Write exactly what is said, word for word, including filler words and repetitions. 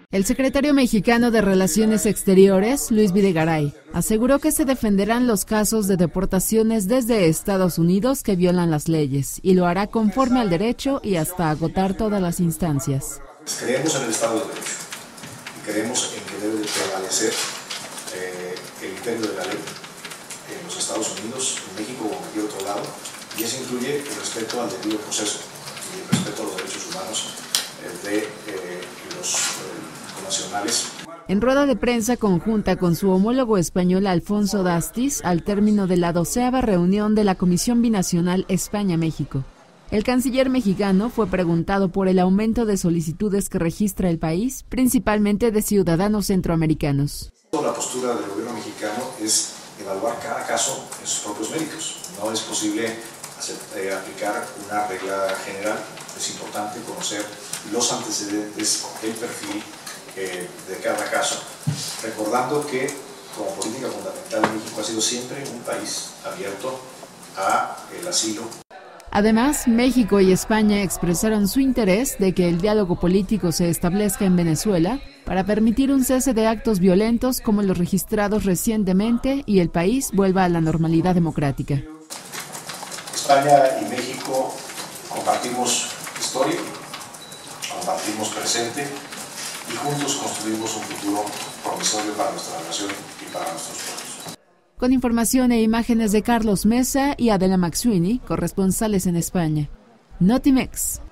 El secretario mexicano de Relaciones Exteriores, Luis Videgaray, aseguró que se defenderán los casos de deportaciones desde Estados Unidos que violan las leyes y lo hará conforme al derecho y hasta agotar todas las instancias. Creemos en el Estado de Derecho y creemos en que debe de prevalecer eh, el imperio de la ley en los Estados Unidos, en México o en cualquier otro lado, y eso incluye el respeto al debido proceso y el respeto a los derechos humanos eh, de eh, los eh, nacionales. En rueda de prensa conjunta con su homólogo español Alfonso Dastis, al término de la doceava reunión de la Comisión Binacional España-México, el canciller mexicano fue preguntado por el aumento de solicitudes que registra el país, principalmente de ciudadanos centroamericanos. La postura del gobierno mexicano es evaluar cada caso en sus propios méritos. No es posible hacer, eh, aplicar una regla general. Es importante conocer los antecedentes, el perfil eh, de cada caso, recordando que como política fundamental México ha sido siempre un país abierto al asilo. Además, México y España expresaron su interés de que el diálogo político se establezca en Venezuela para permitir un cese de actos violentos como los registrados recientemente y el país vuelva a la normalidad democrática. España y México compartimos historia, compartimos presente y juntos construimos un futuro promisorio para nuestra nación y para nuestros pueblos. Con información e imágenes de Carlos Mesa y Adela McSweeney, corresponsales en España. Notimex.